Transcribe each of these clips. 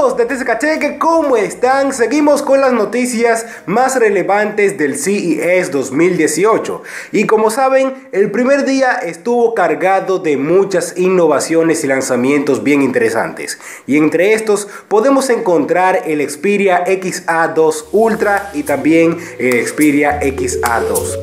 amigos de TCK Tech, ¿cómo están? Seguimos con las noticias más relevantes del CES 2018. Y como saben, el primer día estuvo cargado de muchas innovaciones y lanzamientos bien interesantes. Y entre estos podemos encontrar el Xperia XA2 Ultra y también el Xperia XA2.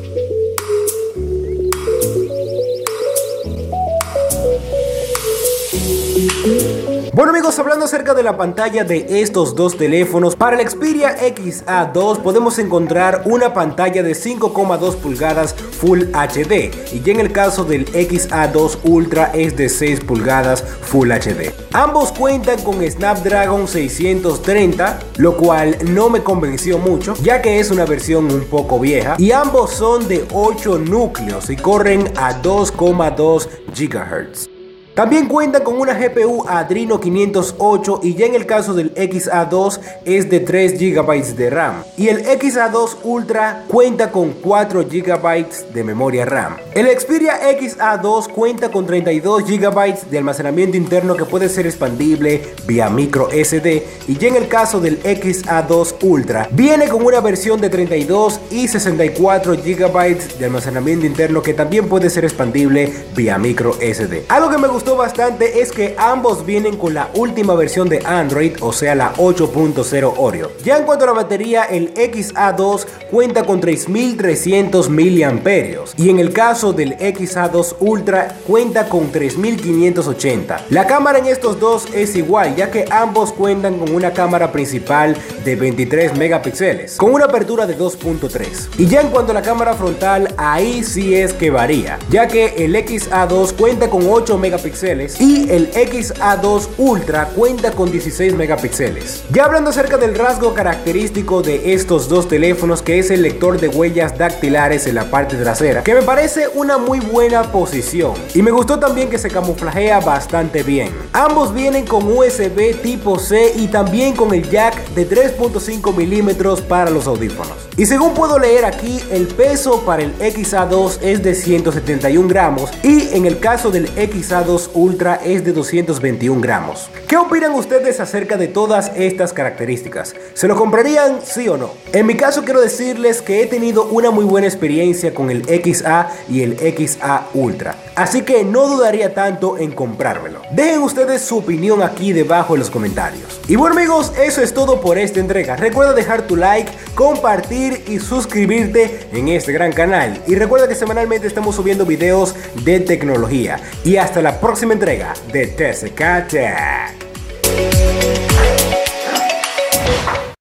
Bueno amigos, hablando acerca de la pantalla de estos dos teléfonos, para el Xperia XA2 podemos encontrar una pantalla de 5,2 pulgadas Full HD y ya en el caso del XA2 Ultra es de 6 pulgadas Full HD. Ambos cuentan con Snapdragon 630, lo cual no me convenció mucho ya que es una versión un poco vieja, y ambos son de 8 núcleos y corren a 2,2 GHz. También cuentan con una GPU Adreno 508 y ya en el caso del XA2 es de 3 GB de RAM. Y el XA2 Ultra cuenta con 4 GB de memoria RAM. El Xperia XA2 cuenta con 32 GB de almacenamiento interno que puede ser expandible vía micro SD. Y ya en el caso del XA2 Ultra viene con una versión de 32 y 64 GB de almacenamiento interno que también puede ser expandible vía micro SD. Algo que me gustó bastante es que ambos vienen con la última versión de Android, o sea la 8.0 Oreo. Ya en cuanto a la batería, el XA2 cuenta con 3300 mAh y en el caso del XA2 Ultra cuenta con 3580. La cámara en estos dos es igual, ya que ambos cuentan con una cámara principal de 23 megapíxeles con una apertura de 2.3. Y ya en cuanto a la cámara frontal, ahí sí es que varía, ya que el XA2 cuenta con 8 megapíxeles y el XA2 Ultra cuenta con 16 megapíxeles. Ya hablando acerca del rasgo característico de estos dos teléfonos, que es el lector de huellas dactilares en la parte trasera, que me parece una muy buena posición, y me gustó también que se camuflajea bastante bien. Ambos vienen con USB tipo C y también con el jack de 3.5 milímetros para los audífonos. Y según puedo leer aquí, el peso para el XA2 es de 171 gramos y en el caso del XA2 Ultra es de 221 gramos. ¿Qué opinan ustedes acerca de todas estas características? ¿Se lo comprarían, sí o no? En mi caso quiero decirles que he tenido una muy buena experiencia con el XA y el XA Ultra, así que no dudaría tanto en comprármelo. Dejen ustedes su opinión aquí debajo en los comentarios. Y bueno amigos, eso es todo por esta entrega. Recuerda dejar tu like, compartir y suscribirte en este gran canal. Y recuerda que semanalmente estamos subiendo videos de tecnología. Y hasta la próxima entrega de TCK Tech.